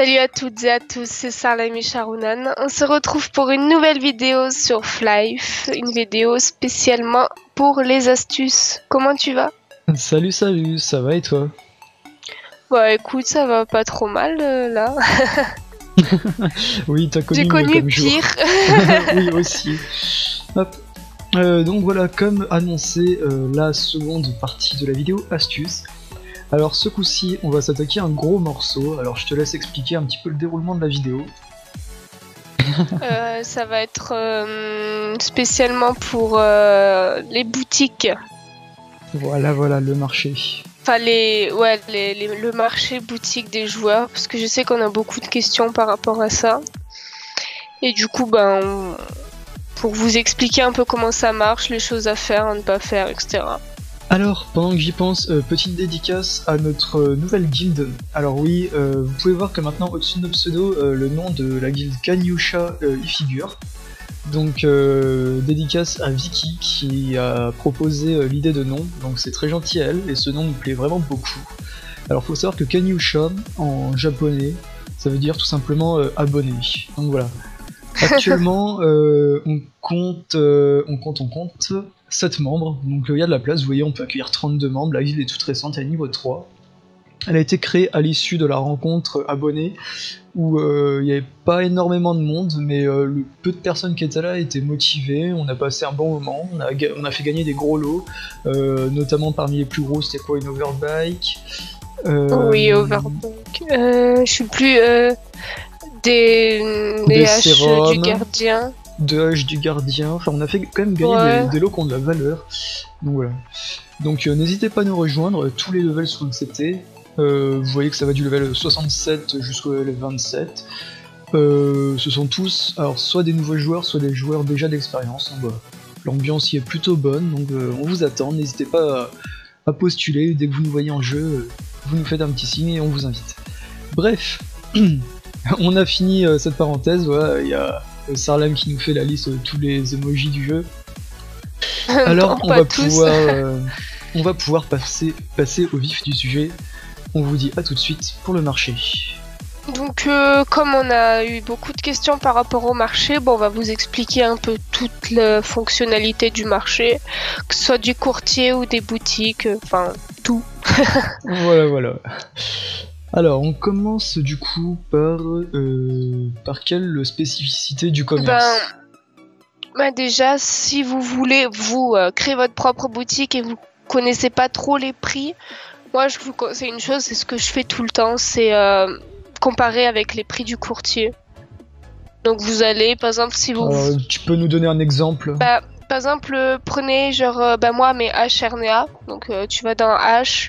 Salut à toutes et à tous, c'est Sarlem et Sharunan. On se retrouve pour une nouvelle vidéo sur Flife, une vidéo spécialement pour les astuces. Comment tu vas? Salut, salut, ça va et toi? Bah écoute, ça va pas trop mal là. Oui, t'as connu J'ai mieux connu comme jour. pire. Oui, aussi. Hop. Donc voilà, comme annoncé, la seconde partie de la vidéo astuce. Alors ce coup-ci, on va s'attaquer à un gros morceau, alors je te laisse expliquer un petit peu le déroulement de la vidéo. Ça va être spécialement pour les boutiques. Voilà, le marché. Enfin, le marché boutique des joueurs, parce que je sais qu'on a beaucoup de questions par rapport à ça. Et du coup, pour vous expliquer un peu comment ça marche, les choses à faire, à ne pas faire, etc. Alors, pendant que j'y pense, petite dédicace à notre nouvelle guilde. Alors oui, vous pouvez voir que maintenant, au-dessus de nos pseudos, le nom de la guilde Kanyusha y figure. Donc, dédicace à Vicky qui a proposé l'idée de nom, donc c'est très gentil à elle, et ce nom nous plaît vraiment beaucoup. Alors, faut savoir que Kanyusha, en japonais, ça veut dire tout simplement abonné. Donc voilà. Actuellement, on compte 7 membres, donc il y a de la place, vous voyez, on peut accueillir 32 membres, la guilde est toute récente, elle est niveau 3. Elle a été créée à l'issue de la rencontre abonnée, où il n'y avait pas énormément de monde, mais le peu de personnes qui étaient là étaient motivées, on a passé un bon moment, on a fait gagner des gros lots, notamment parmi les plus gros, c'était quoi, une overbike. Oui, overbike. Je suis plus... des haches sérums, du gardien. de haches du gardien, enfin on a fait quand même gagner Ouais. des lots qui ont de la valeur. Donc voilà. Donc n'hésitez pas à nous rejoindre, tous les levels sont acceptés. Vous voyez que ça va du level 67 jusqu'au level 27. Ce sont tous, alors soit des nouveaux joueurs, soit des joueurs déjà d'expérience. Donc voilà. L'ambiance y est plutôt bonne, donc on vous attend, n'hésitez pas à postuler, dès que vous nous voyez en jeu, vous nous faites un petit signe et on vous invite. Bref, on a fini cette parenthèse, voilà, il y a Sarlem qui nous fait la liste de tous les emojis du jeu. Alors Non, on pas va, tous. on va pouvoir passer au vif du sujet. On vous dit à tout de suite pour le marché. Donc, comme on a eu beaucoup de questions par rapport au marché, on va vous expliquer un peu toute la fonctionnalité du marché, que ce soit du courtier ou des boutiques, enfin tout. Voilà. Alors on commence du coup par quelle spécificité du commerce? Déjà, si vous voulez vous créer votre propre boutique et vous connaissez pas trop les prix, moi je vous conseille une chose, c'est ce que je fais tout le temps, c'est comparer avec les prix du courtier. Donc vous allez, par exemple, si vous... Alors, tu peux nous donner un exemple? Par exemple, prenez genre, moi mes H RNA, donc tu vas dans H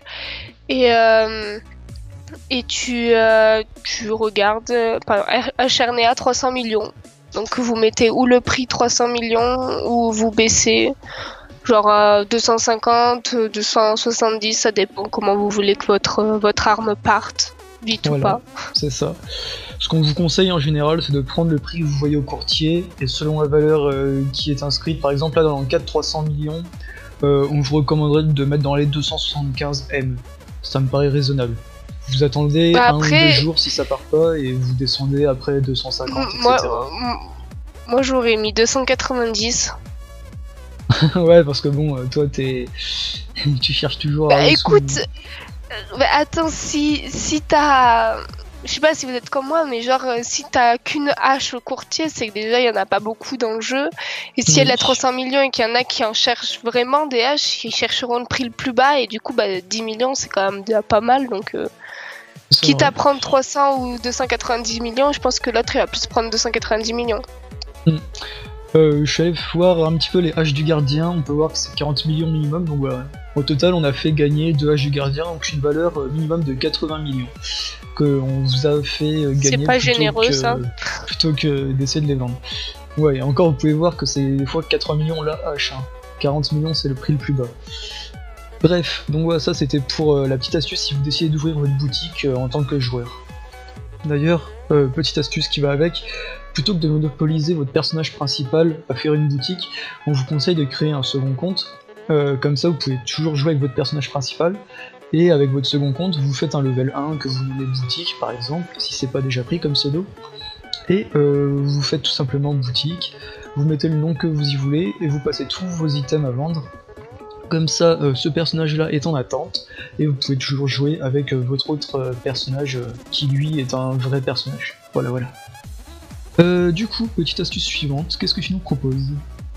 et tu regardes H RNA 300 millions. Donc vous mettez ou le prix 300 millions ou vous baissez genre à 250, 270, ça dépend comment vous voulez que votre arme parte, vite ou pas. C'est ça. Ce qu'on vous conseille en général, c'est de prendre le prix que vous voyez au courtier, et selon la valeur qui est inscrite, par exemple là dans le cas de 300 millions, on vous recommanderait de mettre dans les 275 M. Ça me paraît raisonnable. Vous attendez un ou deux jours si ça part pas, et vous descendez après 250, etc. Moi j'aurais mis 290. Ouais, parce que bon, toi tu cherches toujours à... Écoute, attends, si t'as... Je sais pas si vous êtes comme moi, mais genre, si t'as qu'une hache au courtier, c'est que déjà, il y en a pas beaucoup dans le jeu. Et si elle a 300 millions et qu'il y en a qui en cherchent vraiment des haches, ils chercheront le prix le plus bas. Et du coup, 10 millions, c'est quand même déjà pas mal. Donc, quitte à prendre 300 ou 290 millions, je pense que l'autre, il va plus prendre 290 millions. Je suis allé voir un petit peu les haches du gardien, on peut voir que c'est 40 millions minimum, donc voilà. Au total, on a fait gagner 2 haches du gardien, donc une valeur minimum de 80 millions. On vous a fait gagner. C'est pas généreux, ça. Plutôt que d'essayer de les vendre. Ouais, et encore, vous pouvez voir que c'est des fois 80 millions la hache. 40 millions, c'est le prix le plus bas. Bref, donc voilà, ça c'était pour la petite astuce si vous décidez d'ouvrir votre boutique en tant que joueur. D'ailleurs, petite astuce qui va avec, plutôt que de monopoliser votre personnage principal à faire une boutique, on vous conseille de créer un second compte. Comme ça vous pouvez toujours jouer avec votre personnage principal, Et avec votre second compte, vous faites un level 1 que vous nommez boutique par exemple, si c'est pas déjà pris comme pseudo. Et vous faites tout simplement boutique, vous mettez le nom que vous y voulez et vous passez tous vos items à vendre. Comme ça, ce personnage-là est en attente et vous pouvez toujours jouer avec votre autre personnage qui lui est un vrai personnage. Voilà, voilà. Du coup, petite astuce suivante, qu'est-ce que tu nous proposes?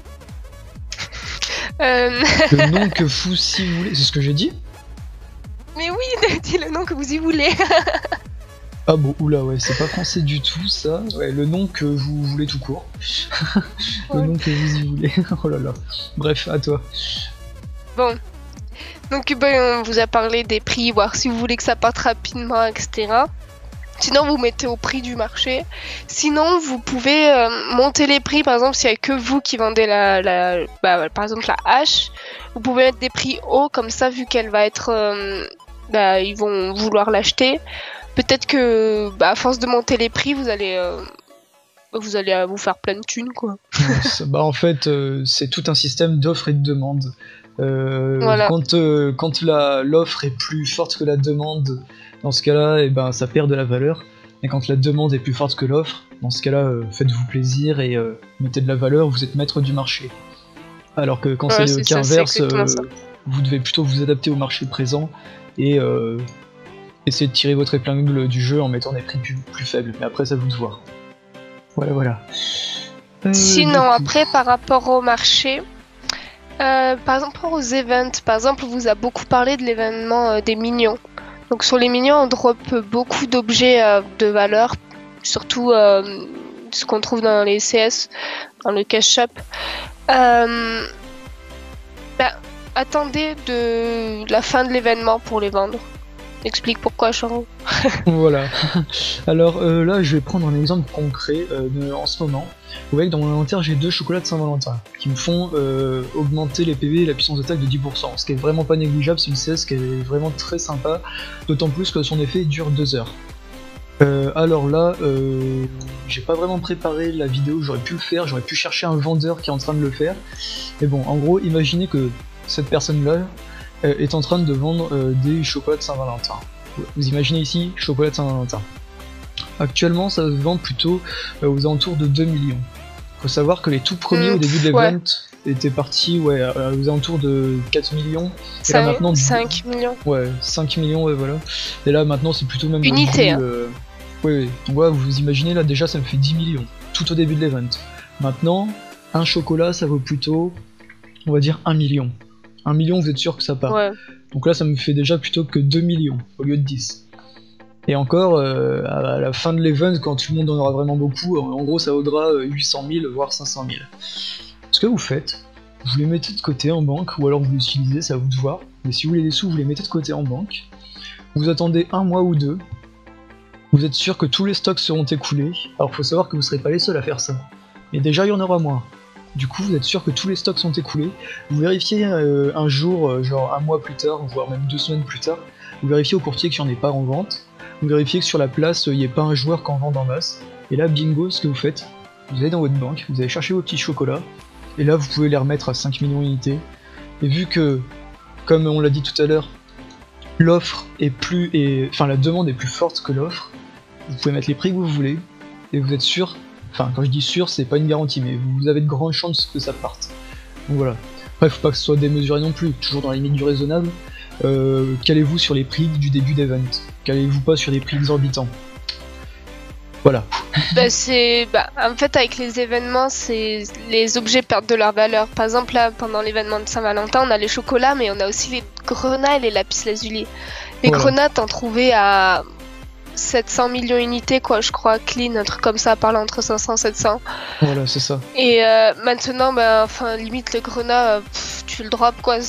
Le nom que vous si vous voulez, c'est ce que j'ai dit? Mais oui, dis le nom que vous y voulez. Ah bon, oula, ouais, c'est pas français du tout ça. Ouais, le nom que vous voulez tout court. Le nom que vous y voulez. Oh là là. Bref, à toi. Bon. Donc, on vous a parlé des prix, voir si vous voulez que ça parte rapidement, etc. Sinon, vous mettez au prix du marché. Sinon, vous pouvez monter les prix. Par exemple, s'il n'y a que vous qui vendez par exemple la hache, vous pouvez mettre des prix hauts, comme ça, vu qu'elle va être... ils vont vouloir l'acheter. Peut-être que, à force de monter les prix, vous allez vous faire plein de thunes, quoi. En fait, c'est tout un système d'offre et de demande. Voilà. Quand l'offre est plus forte que la demande, dans ce cas-là, ça perd de la valeur. Et quand la demande est plus forte que l'offre, dans ce cas-là, faites-vous plaisir et mettez de la valeur, vous êtes maître du marché. Alors que quand c'est le cas inverse, vous devez plutôt vous adapter au marché présent et essayer de tirer votre épingle du jeu en mettant des prix plus faibles. Mais après, ça vous de voir. Voilà, voilà. Sinon, après, par rapport au marché, par exemple aux events, par exemple, on vous a beaucoup parlé de l'événement des minions. Donc sur les minions, on drop beaucoup d'objets de valeur, surtout ce qu'on trouve dans les CS, dans le cash shop. Attendez de la fin de l'événement pour les vendre. Explique pourquoi, Charo. Voilà. Alors là, je vais prendre un exemple concret en ce moment. Vous voyez que dans mon inventaire, j'ai 2 chocolats de Saint-Valentin qui me font augmenter les PV et la puissance d'attaque de 10%. Ce qui est vraiment pas négligeable, c'est une CS qui est vraiment très sympa, d'autant plus que son effet dure 2 heures. Alors là, j'ai pas vraiment préparé la vidéo, j'aurais pu le faire, j'aurais pu chercher un vendeur qui est en train de le faire. Mais bon, en gros, imaginez que cette personne-là est en train de vendre des chocolats de Saint-Valentin. Vous imaginez ici, chocolat de Saint-Valentin. Actuellement, ça se vend plutôt aux alentours de 2 millions. Faut savoir que les tout premiers au début de l'event étaient partis aux alentours de 4 millions. Et là, maintenant, 5 millions. Ouais, 5 millions, ouais, voilà. Et là, maintenant, c'est plutôt même... Unité, hein. Oui. Donc, ouais, vous imaginez, là, déjà, ça me fait 10 millions, tout au début de l'event. Maintenant, un chocolat, ça vaut plutôt, on va dire, 1 million. 1 million, vous êtes sûr que ça part. Ouais. Donc là, ça me fait déjà plutôt que 2 millions, au lieu de 10. Et encore, à la fin de l'event, quand tout le monde en aura vraiment beaucoup, en gros, ça vaudra 800 000, voire 500 000. Ce que vous faites, vous les mettez de côté en banque, ou alors vous les utilisez, c'est à vous de voir. Mais si vous voulez des sous, vous les mettez de côté en banque. Vous attendez 1 mois ou 2. Vous êtes sûr que tous les stocks seront écoulés. Alors, faut savoir que vous ne serez pas les seuls à faire ça. Mais déjà, il y en aura moins. Du coup, vous êtes sûr que tous les stocks sont écoulés. Vous vérifiez un jour, genre 1 mois plus tard, voire même 2 semaines plus tard. Vous vérifiez au courtier qu'il n'y en ait pas en vente. Vous vérifiez que sur la place, il n'y ait pas un joueur qui en vende en masse. Et là, bingo, ce que vous faites, vous allez dans votre banque, vous allez chercher vos petits chocolats. Et là, vous pouvez les remettre à 5 millions d'unités. Et vu que, comme on l'a dit tout à l'heure, la demande est plus forte que l'offre, vous pouvez mettre les prix que vous voulez. Et vous êtes sûr, enfin quand je dis sûr, c'est pas une garantie, mais vous avez de grandes chances que ça parte. Donc voilà. Après, faut pas que ce soit démesuré non plus, toujours dans la limite du raisonnable. Calez-vous sur les prix du début d'event. Calez-vous pas sur des prix exorbitants. Voilà. En fait, avec les événements, les objets perdent de leur valeur. Par exemple, là, pendant l'événement de Saint-Valentin, on a les chocolats, mais on a aussi les grenats et les lapis lazuli. Les grenats, t'en trouvais à 700 millions d'unités, quoi, je crois, clean, un truc comme ça, parlant entre 500 et 700. Voilà, c'est ça. Et maintenant, limite, le grenat, tu le drops, quoi,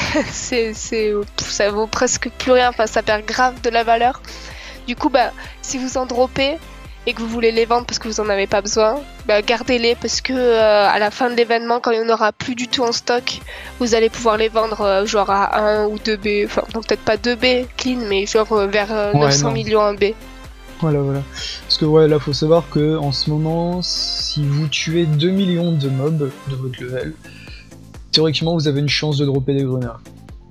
ça vaut presque plus rien, enfin, ça perd grave de la valeur. Du coup, si vous en droppez et que vous voulez les vendre parce que vous en avez pas besoin, gardez-les parce que à la fin de l'événement, quand il n'y en aura plus du tout en stock, vous allez pouvoir les vendre genre à 1 ou 2 B, enfin peut-être pas 2 B clean, mais genre vers 900 millions en B. Voilà. Parce que là faut savoir que en ce moment, si vous tuez 2 millions de mobs de votre level, théoriquement vous avez une chance de dropper des grenats.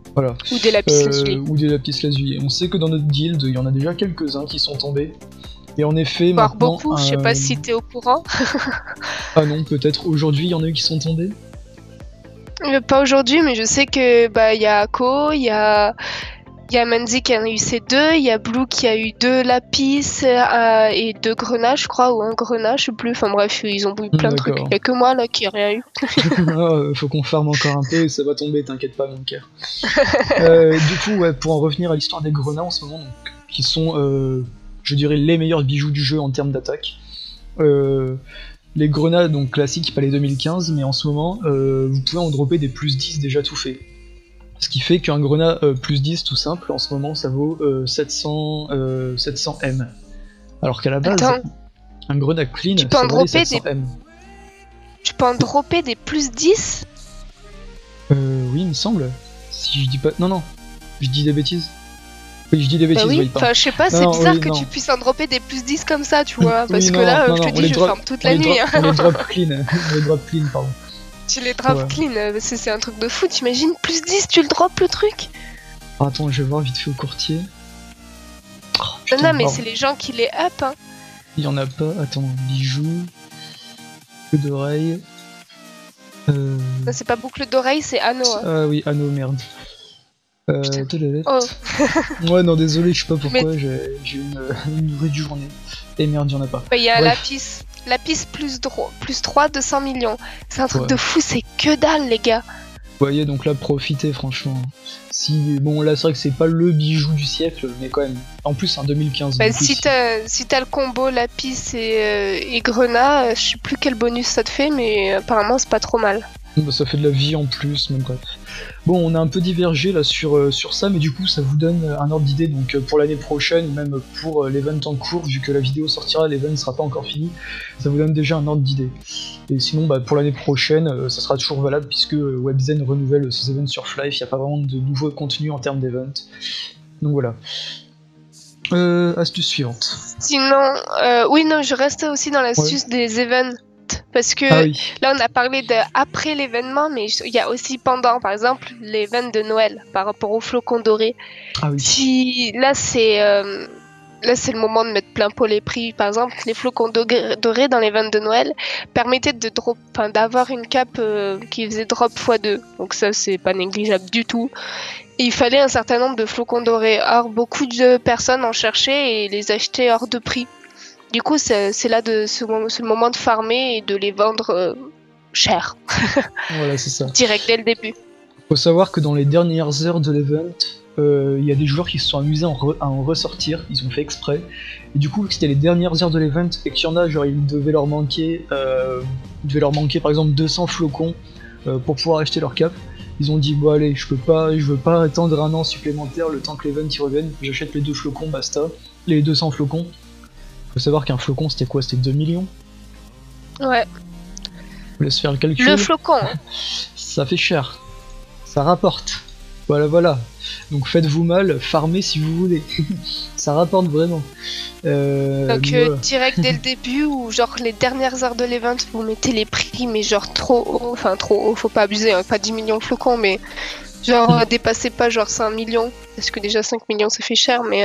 Voilà. Ou des lapis lazuli. Ou des lapis lazuli. On sait que dans notre guilde, il y en a déjà quelques-uns qui sont tombés. Et en effet, Voire maintenant... beaucoup, je sais pas si t'es au courant. Ah non, peut-être aujourd'hui, il y en a eu qui sont tombés. Pas aujourd'hui, mais je sais que y a Ako, il y a Manzi qui en a eu ses 2, il y a Blue qui a eu 2 lapis et 2 grenats, je crois, ou un grenat, je sais plus. Enfin bref, ils ont eu plein de trucs. Il y a que moi là qui ai rien eu. Faut qu'on farme encore un peu et ça va tomber, t'inquiète pas, mon cœur. Du coup, ouais, pour en revenir à l'histoire des grenats en ce moment, donc, qui sont, je dirais, les meilleurs bijoux du jeu en termes d'attaque. Les grenades donc classiques palais 2015, mais en ce moment vous pouvez en dropper des plus 10 déjà tout fait. Ce qui fait qu'un grenat plus 10 tout simple en ce moment ça vaut 700 M. Alors qu'à la base, un grenat clean ça valait 700 M. Tu peux en dropper des plus 10 ? Oui, il me semble. Si je dis pas. Non, je dis des bêtises. Oui, je dis des bêtises, oui. Enfin, je sais pas, c'est bizarre que tu puisses en dropper des plus 10 comme ça, tu vois. Parce que là, je te dis, je farme toute la nuit. On les drop clean. Pardon. Tu les drop clean, c'est un truc de fou, t'imagines, plus 10, tu le drop le truc. Attends, je vais voir vite fait au courtier. Oh, putain, non, mais c'est les gens qui les up, hein. Il y en a pas, attends, bijoux, boucle d'oreille. C'est pas boucle d'oreille, c'est anneau. Hein. Ah oui, anneau, merde. Oh. Ouais, non, désolé, je sais pas pourquoi, j'ai une vraie journée. Et merde, y'en a pas. Il y a Lapis plus 3 de 100 millions. C'est un truc de fou, c'est que dalle, les gars. Vous voyez, donc là, profitez, franchement. Bon, là, c'est vrai que c'est pas le bijou du siècle, mais quand même. En plus, c'est un 2015. Si t'as le combo Lapis et Grenat, je sais plus quel bonus ça te fait, mais apparemment, c'est pas trop mal. Bah, ça fait de la vie en plus, même bref. Bon, on a un peu divergé là sur ça, mais du coup ça vous donne un ordre d'idée donc pour l'année prochaine, même pour l'event en cours, vu que la vidéo sortira, l'event ne sera pas encore fini, ça vous donne déjà un ordre d'idée. Et sinon, pour l'année prochaine, ça sera toujours valable puisque Webzen renouvelle ses events sur Flife, il n'y a pas vraiment de nouveau contenu en termes d'event. Donc voilà. Astuce suivante. Sinon, je reste aussi dans l'astuce des events. Parce que là on a parlé de après l'événement, mais il y a aussi pendant, par exemple l'événement de Noël par rapport aux flocons dorés. Ah oui. Là c'est le moment de mettre plein pot les prix. Par exemple, les flocons dorés dans l'événement de Noël permettaient d'avoir une cape qui faisait drop x2. Donc ça c'est pas négligeable du tout. Et il fallait un certain nombre de flocons dorés. Or beaucoup de personnes en cherchaient et les achetaient hors de prix. Du coup, c'est là c'est le moment de farmer et de les vendre cher. Voilà, c'est ça. Direct dès le début. Faut savoir que dans les dernières heures de l'event, il y a des joueurs qui se sont amusés à en ressortir, ils ont fait exprès. Et du coup, vu que c'était les dernières heures de l'event et qu'il y en a, genre, il devait leur manquer par exemple 200 flocons pour pouvoir acheter leur cap. Ils ont dit, bon allez, je veux pas attendre un an supplémentaire le temps que l'event y revienne, j'achète les 2 flocons, basta, les 200 flocons. Faut savoir qu'un flocon c'était quoi? C'était 2 millions? Ouais. Je vous laisse faire le calcul. Le flocon. Ça fait cher. Ça rapporte. Voilà. Donc faites-vous mal, farmez si vous voulez. Ça rapporte vraiment. Direct dès le début ou genre les dernières heures de l'event, vous mettez les prix mais genre trop haut. Enfin trop haut, faut pas abuser, hein, pas 10 millions de flocons, mais genre dépassez pas genre 5 millions. Parce que déjà 5 millions ça fait cher, mais...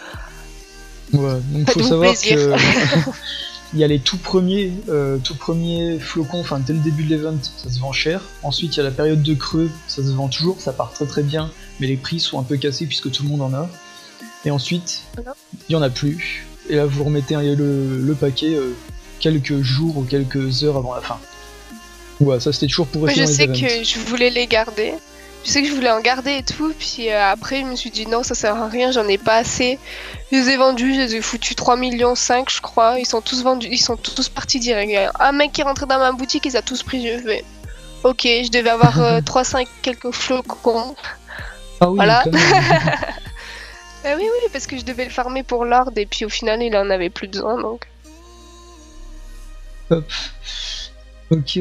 Ouais, donc faut savoir que il y a les tout premiers flocons, enfin dès le début de l'event, ça se vend cher. Ensuite il y a la période de creux, ça se vend toujours, ça part très bien, mais les prix sont un peu cassés puisque tout le monde en a. Et ensuite, il y en a plus. Et là vous remettez le paquet quelques jours ou quelques heures avant la fin. Ouais, ça c'était toujours pour rester dans les events. Je sais que je voulais les garder. Je sais que je voulais en garder et tout, puis après je me suis dit non, ça sert à rien, j'en ai pas assez. Je les ai vendus, je les ai foutus 3,5 millions je crois, ils sont tous vendus, ils sont tous partis direct. Il y a un mec qui est rentré dans ma boutique, ils a tous pris, je fais ok, je devais avoir 3-5 quelques flocons. Ah oui, voilà. Oui, parce que je devais le farmer pour l'ord et puis au final il en avait plus besoin donc. Hop. Ok.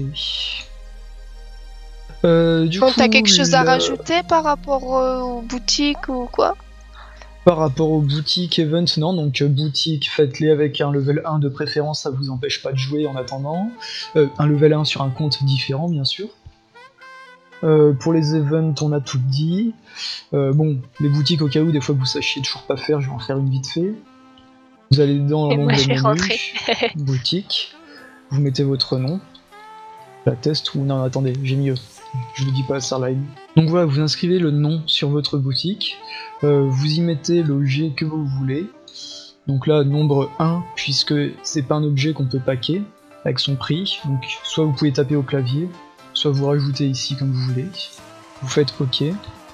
T'as quelque chose à rajouter par rapport aux boutiques ou quoi? Par rapport aux boutiques event, non, donc boutique, faites-les avec un level 1 de préférence, ça vous empêche pas de jouer en attendant. Un level 1 sur un compte différent, bien sûr. Pour les events, on a tout dit. Bon, les boutiques, au cas où, des fois que vous sachiez toujours pas faire, je vais en faire une vite fait. Vous allez dans l'onglet menu, boutique, vous mettez votre nom, la test ou non, attendez, j'ai mieux, je le dis pas à Starline. Donc voilà, vous inscrivez le nom sur votre boutique, vous y mettez l'objet que vous voulez. Donc là, nombre 1, puisque c'est pas un objet qu'on peut packer avec son prix. Donc soit vous pouvez taper au clavier, soit vous rajoutez ici comme vous voulez. Vous faites OK.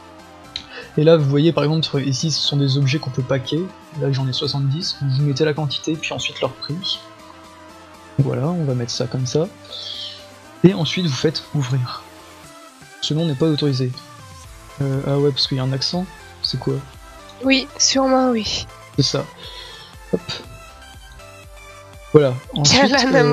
Et là, vous voyez par exemple, ici ce sont des objets qu'on peut packer. Là, j'en ai 70. Vous mettez la quantité, puis ensuite leur prix. Voilà, on va mettre ça comme ça. Et ensuite, vous faites ouvrir. Ce nom n'est pas autorisé. Ah ouais, parce qu'il y a un accent. C'est quoi? Oui, sûrement oui. C'est ça. Hop. Voilà. Ensuite,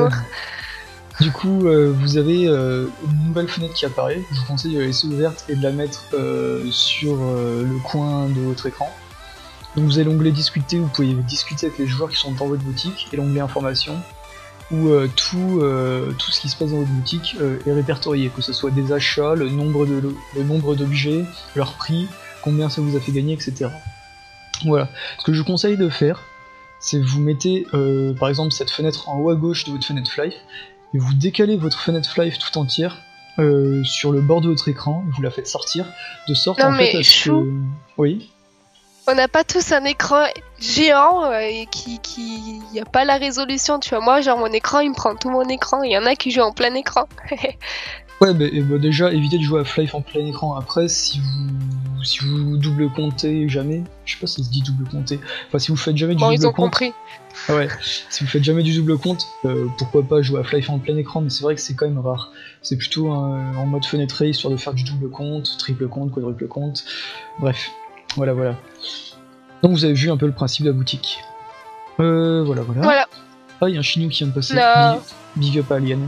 du coup, vous avez une nouvelle fenêtre qui apparaît. Je vous conseille de la laisser ouverte et de la mettre sur le coin de votre écran. Donc vous avez l'onglet discuter, vous pouvez discuter avec les joueurs qui sont dans votre boutique, et l'onglet information, où tout ce qui se passe dans votre boutique est répertorié, que ce soit des achats, le nombre d'objets, leur prix, combien ça vous a fait gagner, etc. Voilà. Ce que je vous conseille de faire, c'est vous mettez par exemple cette fenêtre en haut à gauche de votre fenêtre Fly, et vous décalez votre fenêtre Fly tout entière sur le bord de votre écran, et vous la faites sortir, de sorte en fait à ce que... Oui. On n'a pas tous un écran géant et qui y a pas la résolution, tu vois. Moi, genre mon écran, il me prend tout mon écran. Il y en a qui jouent en plein écran. Ouais, bah déjà, évitez de jouer à Fly en plein écran. Après, si vous double comptez jamais, je sais pas si ça se dit double compter. Enfin, si vous faites jamais du double compte. Bon, ils ont compris. Ah ouais, si vous faites jamais du double compte, pourquoi pas jouer à Fly en plein écran, mais c'est vrai que c'est quand même rare. C'est plutôt en mode fenêtré, histoire de faire du double compte, triple compte, quadruple compte. Bref. Voilà. Donc vous avez vu un peu le principe de la boutique. Voilà. Ah, il y a un chinou qui vient de passer. Big up à Alien.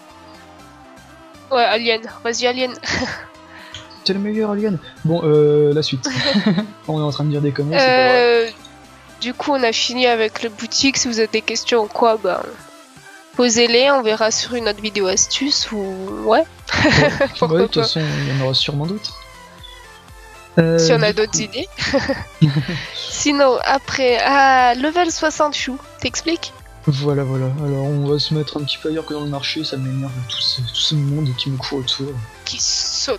Ouais, Alien. Vas-y, Alien. T'es le meilleur, Alien. Bon, la suite. On est en train de dire des conneries, c'est pas vrai. Du coup, on a fini avec le boutique. Si vous avez des questions ou quoi, posez-les. On verra sur une autre vidéo astuce ou... Ouais. De toute façon, il y en aura sûrement d'autres. Si on a d'autres idées. Sinon, après, level 60 chou, t'expliques? Voilà. Alors, on va se mettre un petit peu ailleurs que dans le marché, ça m'énerve tout ce monde qui me court autour. Qui saute.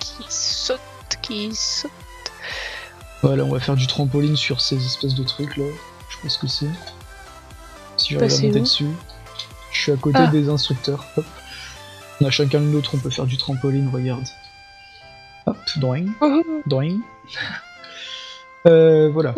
Voilà, on va faire du trampoline sur ces espèces de trucs là. Je sais pas ce que c'est. Si j'arrive à monter dessus. Je suis à côté des instructeurs. Hop. On a chacun le nôtre, on peut faire du trampoline, regarde. Hop, drawing. Voilà.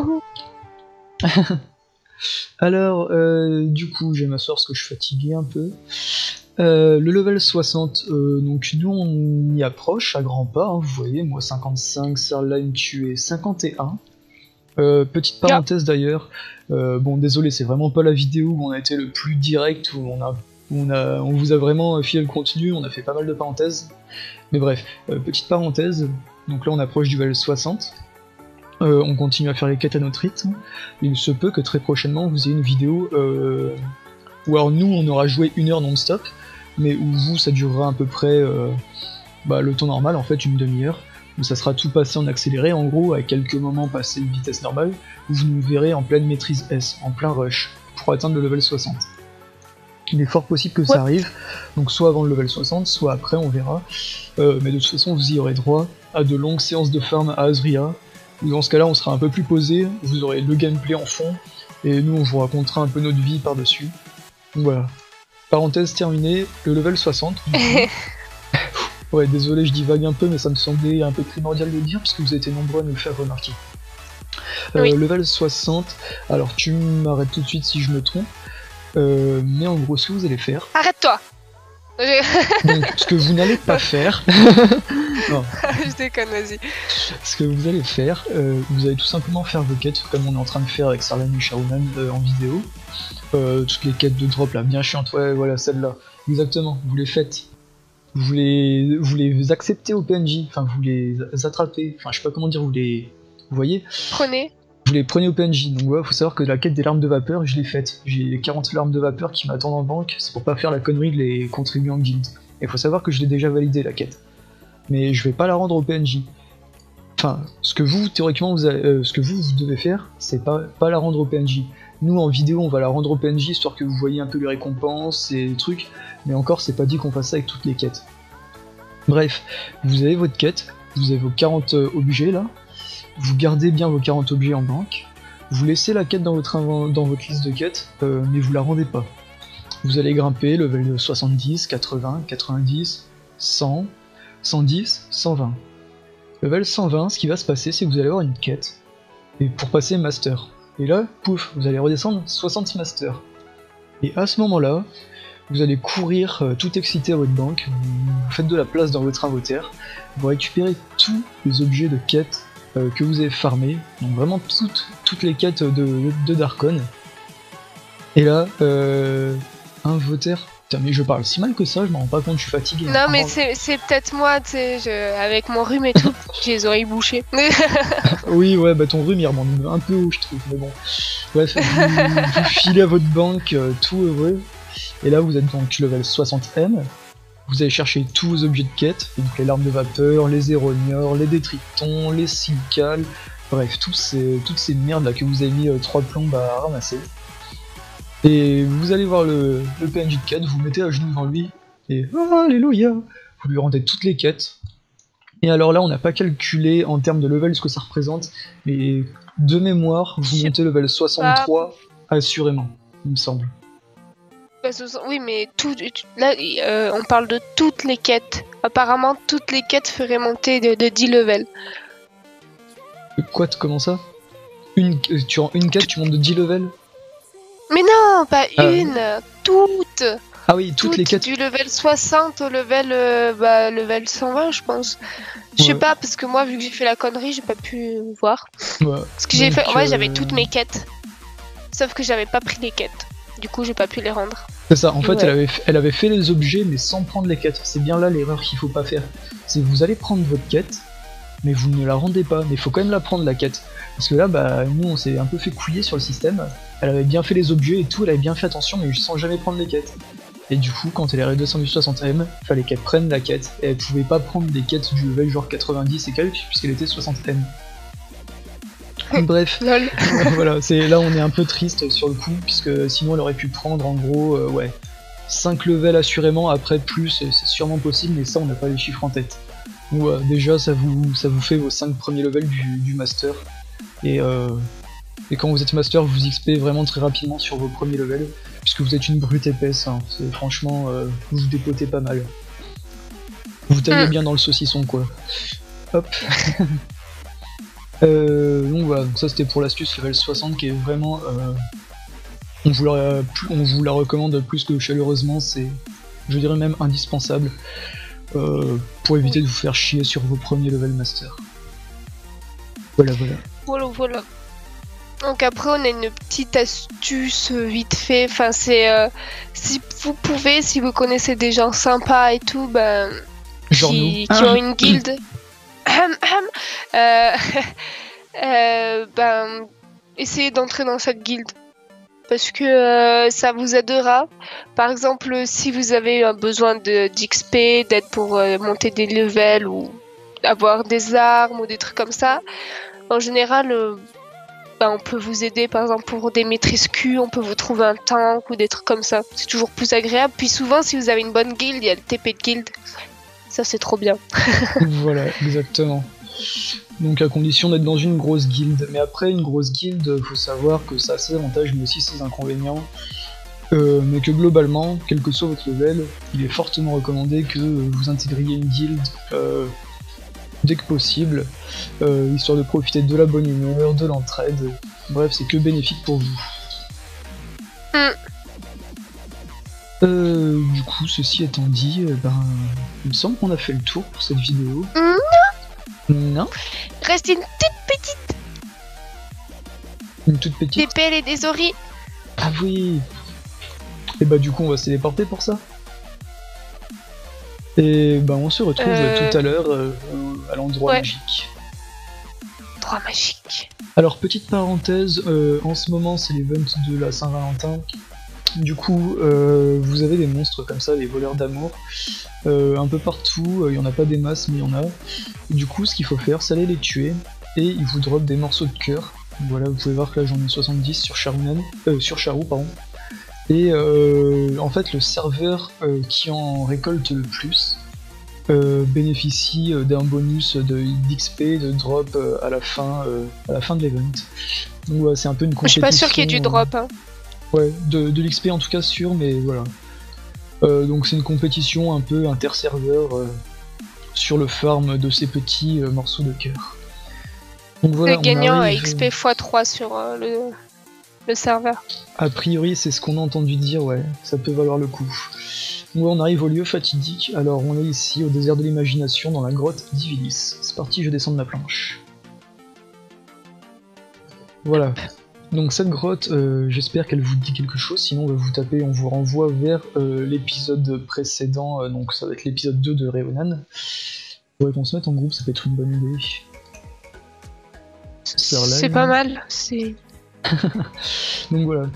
Alors, du coup, je vais m'asseoir parce que je suis fatigué un peu. Le level 60, donc nous on y approche à grands pas, hein, vous voyez, moi 55, Starline tué 51. Petite parenthèse d'ailleurs, bon désolé, c'est vraiment pas la vidéo où on a été le plus direct, où on vous a vraiment filé le contenu, on a fait pas mal de parenthèses. Mais bref, petite parenthèse, donc là on approche du level 60. On continue à faire les quêtes à notre rythme. Il se peut que très prochainement vous ayez une vidéo où alors nous on aura joué 1 heure non-stop, mais où vous ça durera à peu près le temps normal, en fait une demi-heure, où ça sera tout passé en accéléré en gros, à quelques moments passés une vitesse normale, où vous nous verrez en pleine maîtrise S, en plein rush, pour atteindre le level 60. Il est fort possible que ça arrive, donc soit avant le level 60, soit après, on verra, mais de toute façon vous y aurez droit à de longues séances de farm à Azria, où dans ce cas là on sera un peu plus posé, vous aurez le gameplay en fond, et nous on vous racontera un peu notre vie par-dessus. Donc voilà. Parenthèse terminée, le level 60. Ouais, désolé, je divague un peu, mais ça me semblait un peu primordial de le dire, puisque vous avez été nombreux à nous le faire remarquer. Level 60, alors tu m'arrêtes tout de suite si je me trompe, mais en gros, ce que vous allez faire... Arrête-toi. Donc, ce que vous n'allez pas faire... Non. Je déconne, vas-y. Ce que vous allez faire, vous allez tout simplement faire vos quêtes, comme on est en train de faire avec Starline et Sharunan en vidéo. Toutes les quêtes de drop là, bien chiantes, ouais, voilà, celle-là. Exactement, vous les faites. Vous les acceptez au PNJ, enfin vous les attrapez, enfin je sais pas comment dire, vous voyez, Prenez. Vous les prenez au PNJ, donc voilà, faut savoir que la quête des larmes de vapeur, je l'ai faite. J'ai 40 larmes de vapeur qui m'attendent en banque, c'est pour pas faire la connerie de les contribuer en guild. Et faut savoir que je l'ai déjà validé la quête. mais je vais pas la rendre au PNJ. Enfin, ce que vous, théoriquement, ce que vous devez faire, c'est pas la rendre au PNJ. Nous, en vidéo, on va la rendre au PNJ, histoire que vous voyez un peu les récompenses et les trucs, mais encore, c'est pas dit qu'on fasse ça avec toutes les quêtes. Bref, vous avez votre quête, vous avez vos 40 objets là, vous gardez bien vos 40 objets en banque, vous laissez la quête dans votre liste de quêtes, mais vous la rendez pas. Vous allez grimper, level 70, 80, 90, 100, 110, 120. Level 120, ce qui va se passer, c'est que vous allez avoir une quête, et pour passer Master. Et là, pouf, vous allez redescendre 60 Master. Et à ce moment-là, vous allez courir tout excité à votre banque, vous faites de la place dans votre inventaire, vous récupérez tous les objets de quête que vous avez farmés, donc vraiment toutes les quêtes de Darkon. Et là, inventaire. Putain, mais je parle si mal que ça, je m'en rends pas compte, je suis fatigué. Non, mais c'est peut-être moi, tu sais, avec mon rhume et tout, j'ai les oreilles bouchées. Oui, ouais, bah ton rhume il remonte un peu haut, je trouve, mais bon. Bref, vous filez à votre banque, tout heureux, et là vous êtes donc level 60M, vous allez chercher tous vos objets de quête, donc les larmes de vapeur, les éroniors, les détritons, les silicales, bref, toutes ces merdes là que vous avez mis 3 plombes à ramasser. Et vous allez voir le PNJ de quête, vous mettez à genoux devant lui, et alléluia, vous lui rendez toutes les quêtes. Et alors là, on n'a pas calculé en termes de level ce que ça représente, mais de mémoire, vous montez level 63 assurément, il me semble. Oui, mais là, on parle de toutes les quêtes. Apparemment, toutes les quêtes feraient monter de 10 levels. Quoi, comment ça? Une quête, tu montes de 10 levels? Mais non, pas une, toutes. Ah oui, toutes les quêtes. Du level 60 au level 120, je pense. Je sais pas, parce que moi, vu que j'ai fait la connerie, j'ai pas pu voir. Ouais. Parce que j'ai fait, en vrai, j'avais toutes mes quêtes. Sauf que j'avais pas pris les quêtes. Du coup, j'ai pas pu les rendre. C'est ça, en fait, elle avait fait les objets, mais sans prendre les quêtes. C'est bien là l'erreur qu'il faut pas faire. C'est que vous allez prendre votre quête, mais vous ne la rendez pas. Mais il faut quand même la prendre, la quête. Parce que là, bah, nous, on s'est un peu fait couiller sur le système. Elle avait bien fait les objets et tout, elle avait bien fait attention, mais sans jamais prendre les quêtes. Et du coup, quand elle est descendue 60M, fallait qu'elle prenne la quête, et elle pouvait pas prendre des quêtes du level genre 90 et quelques, puisqu'elle était 60M. Bref, voilà, là on est un peu triste sur le coup, puisque sinon elle aurait pu prendre en gros, 5 levels assurément, après plus, c'est sûrement possible, mais ça on n'a pas les chiffres en tête. Donc déjà ça vous fait vos 5 premiers levels du master, et quand vous êtes master, vous XP vraiment très rapidement sur vos premiers levels, puisque vous êtes une brute épaisse, hein. Franchement, vous vous dépotez pas mal. Vous taillez bien dans le saucisson quoi. Hop. Donc voilà, ça c'était pour l'astuce level 60 qui est vraiment... on vous la recommande plus que chaleureusement, c'est, je dirais même indispensable, pour éviter de vous faire chier sur vos premiers level master. Voilà. Donc après on a une petite astuce vite fait, enfin c'est si vous pouvez, si vous connaissez des gens sympas et tout, ben qui ont une guilde, ben essayez d'entrer dans cette guilde parce que ça vous aidera. Par exemple, si vous avez besoin d'XP, d'aide pour monter des levels ou avoir des armes ou des trucs comme ça, en général on peut vous aider, par exemple pour des maîtrises Q, on peut vous trouver un tank ou des trucs comme ça. C'est toujours plus agréable. Puis souvent, si vous avez une bonne guilde, il y a le TP de guilde. Ça, c'est trop bien. Voilà, exactement. Donc à condition d'être dans une grosse guilde. Mais après, une grosse guilde, faut savoir que ça a ses avantages, mais aussi ses inconvénients. Mais que globalement, quel que soit votre level, il est fortement recommandé que vous intégriez une guilde dès que possible, histoire de profiter de la bonne humeur, de l'entraide, bref, c'est que bénéfique pour vous. Du coup, ceci étant dit, il me semble qu'on a fait le tour pour cette vidéo. Non. Reste une toute petite. Une toute petite. Des pelles et des oris. Ah oui. Et bah du coup, on va se téléporter pour ça. Et bah on se retrouve tout à l'heure à l'endroit magique. Endroit magique. Alors petite parenthèse, en ce moment c'est l'event de la Saint-Valentin. du coup, vous avez des monstres comme ça, des voleurs d'amour, un peu partout, il n'y en a pas des masses, mais il y en a. Et du coup, ce qu'il faut faire, c'est aller les tuer, et ils vous dropent des morceaux de cœur. Voilà, vous pouvez voir que là j'en ai 70 sur Charou, pardon. Et en fait, le serveur qui en récolte le plus bénéficie d'un bonus d'XP, de drop à la fin de l'event. Donc ouais, c'est un peu une compétition. Je suis pas sûr qu'il y ait du drop. Hein. Ouais, de l'XP en tout cas sûr, mais voilà. Donc c'est une compétition un peu inter-serveur sur le farm de ces petits morceaux de cœur. Donc voilà, le gagnant a XP x3 sur le serveur. A priori, c'est ce qu'on a entendu dire, ouais, ça peut valoir le coup. Donc on arrive au lieu fatidique, alors on est ici au désert de l'imagination dans la grotte d'Ivilis. C'est parti, je descends de ma planche. Voilà. Donc cette grotte, j'espère qu'elle vous dit quelque chose, sinon on va vous taper, on vous renvoie vers l'épisode précédent, donc ça va être l'épisode 2 de Reonan. Faudrait qu'on se mette en groupe, ça peut être une bonne idée. C'est pas mal, c'est... Donc voilà.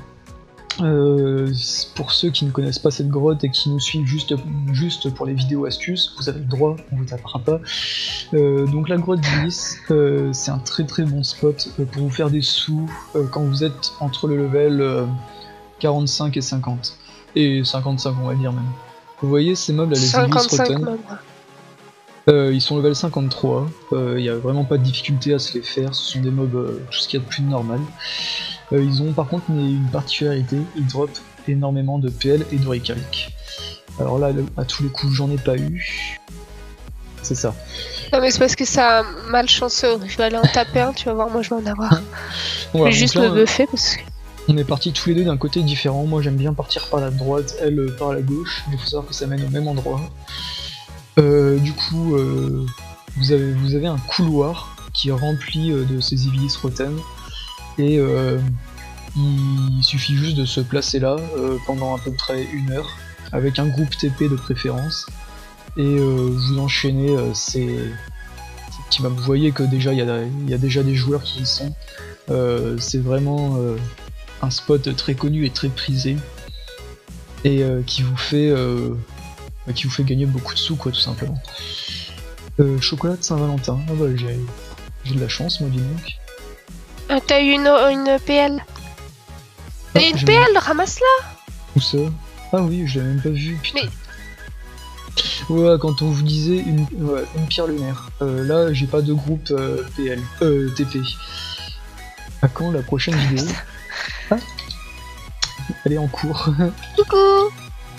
Pour ceux qui ne connaissent pas cette grotte et qui nous suivent juste pour les vidéos astuces, vous avez le droit, on vous tapera pas. Donc la grotte d'Ilis, c'est un très très bon spot pour vous faire des sous quand vous êtes entre le level 45 et 50. Et 55 on va dire même. Vous voyez ces mobs là, les Ilis Rotten, ils sont level 53, il n'y a vraiment pas de difficulté à se les faire, ce sont des mobs tout ce qu'il y a de plus normal. Ils ont par contre une particularité, ils dropent énormément de PL et de recalc. Alors là, à tous les coups, j'en ai pas eu. C'est ça. Non mais c'est parce que ça malchanceux, je vais aller en taper un, tu vas voir, moi je vais en avoir. Voilà, je vais juste me buffer parce que... On est partis tous les deux d'un côté différent, moi j'aime bien partir par la droite, elle par la gauche, mais il faut savoir que ça mène au même endroit. Du coup, vous avez un couloir qui est rempli de ces Ivilis Rotten, et il suffit juste de se placer là pendant à peu près 1 heure, avec un groupe TP de préférence, et vous enchaînez ces petits maps. Vous voyez que déjà il y a déjà des joueurs qui y sont, c'est vraiment un spot très connu et très prisé, et qui vous fait gagner beaucoup de sous, quoi, tout simplement. Chocolat de Saint-Valentin, ah bah j'ai de la chance, moi, dis donc. T'as eu une PL. T'as eu une PL, ramasse-la. Où ça? Ah oui, je l'avais même pas vu, putain. Mais... Ouais, quand on vous disait une pierre lunaire. Là, j'ai pas de groupe PL. TP. À quand la prochaine vidéo? Ah, elle est en cours. Coucou.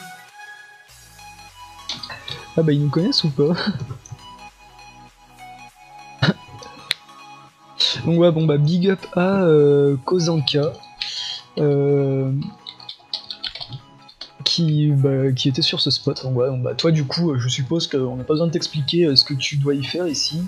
Ah bah ils nous connaissent ou pas? Donc ouais, bon bah big up à Kozanka qui était sur ce spot. Donc ouais, donc bah toi du coup je suppose qu'on n'a pas besoin de t'expliquer ce que tu dois y faire ici.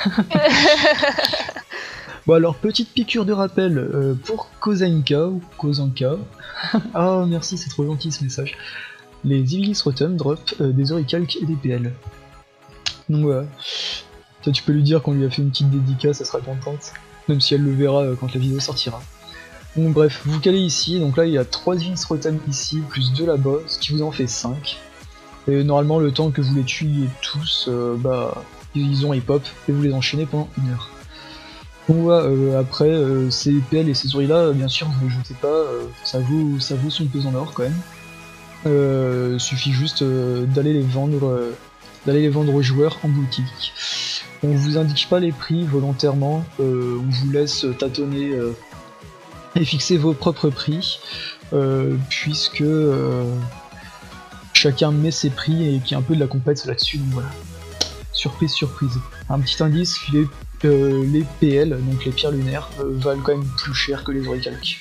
Bon alors petite piqûre de rappel pour Kozanka ou Kozanka. Ah merci, c'est trop gentil ce message. Les Ivilis Rotten drop des oricalques et des PL. Donc voilà. Toi tu peux lui dire qu'on lui a fait une petite dédicace, elle sera contente. Même si elle le verra quand la vidéo sortira. Donc bref, vous calez ici, donc là il y a 3 Ivilis Rotten ici, plus 2 là-bas, ce qui vous en fait 5. Et normalement le temps que vous les tuiez tous, ils ont hip-hop, et vous les enchaînez pendant 1 heure. Donc voilà, après, ces PL et ces oris là, bien sûr, vous ne les jetez pas, ça vaut son pesant d'or quand même. Suffit juste d'aller les vendre aux joueurs en boutique. On vous indique pas les prix volontairement, on vous laisse tâtonner et fixer vos propres prix, puisque chacun met ses prix et qu'il y a un peu de la compète là-dessus, donc voilà. Surprise, surprise. Un petit indice, les PL, donc les pierres lunaires, valent quand même plus cher que les oricalques.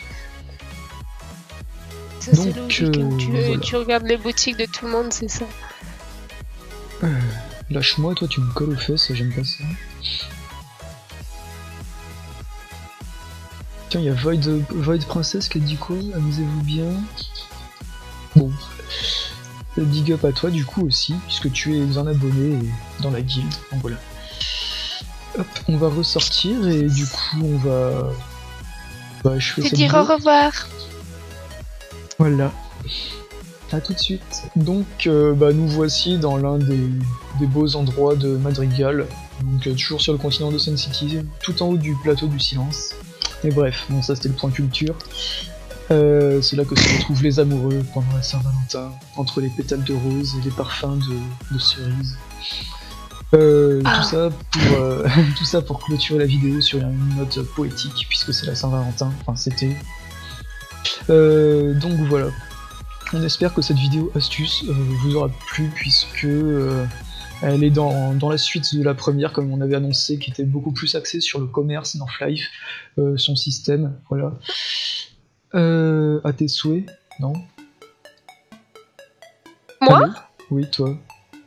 Ça c'est logique, voilà. Tu regardes les boutiques de tout le monde, c'est ça. Lâche-moi, toi tu me colles aux fesses, j'aime pas ça. Tiens, il y a Void Princess qui a dit quoi? Amusez-vous bien. Bon. Big up à toi du coup aussi, puisque tu es un abonné dans la guilde, donc voilà. Hop, on va ressortir et du coup on va... je fais te dire au revoir. Voilà. À tout de suite. Donc nous voici dans l'un des beaux endroits de Madrigal, donc toujours sur le continent de Sun City, tout en haut du plateau du silence. Et bref, bon ça c'était le point culture. C'est là que se retrouvent les amoureux pendant la Saint-Valentin, entre les pétales de rose et les parfums de cerises. Tout ça pour clôturer la vidéo sur une note poétique, puisque c'est la Saint-Valentin, enfin c'était. Donc voilà. On espère que cette vidéo astuce vous aura plu, puisque elle est dans la suite de la première, comme on avait annoncé, qui était beaucoup plus axée sur le commerce d'Half-Life, son système, voilà. À tes souhaits, non? Moi? Allô? Oui, toi.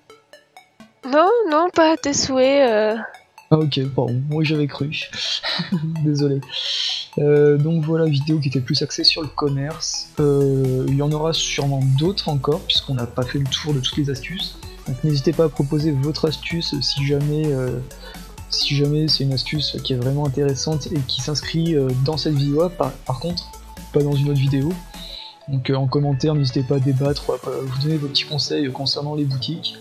Non, pas à tes souhaits. Ah ok, pardon, moi j'avais cru. Désolé. Donc voilà, vidéo qui était plus axée sur le commerce. Il y en aura sûrement d'autres encore, puisqu'on n'a pas fait le tour de toutes les astuces. Donc n'hésitez pas à proposer votre astuce si jamais c'est une astuce qui est vraiment intéressante et qui s'inscrit dans cette vidéo, par contre, pas dans une autre vidéo. Donc en commentaire, n'hésitez pas à débattre, à vous donner vos petits conseils concernant les boutiques.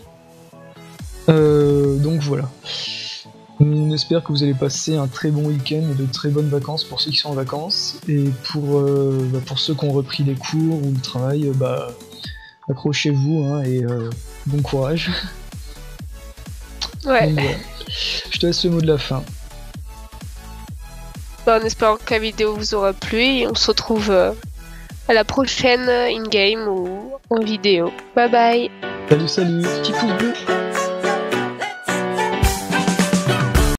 Donc voilà. On espère que vous allez passer un très bon week-end et de très bonnes vacances pour ceux qui sont en vacances. Et pour ceux qui ont repris les cours ou le travail, accrochez-vous hein, et bon courage. Ouais. Donc, voilà. Je te laisse le mot de la fin. En espérant que la vidéo vous aura plu et on se retrouve à la prochaine in-game ou en vidéo. Bye bye. Salut, petit pouce bleu.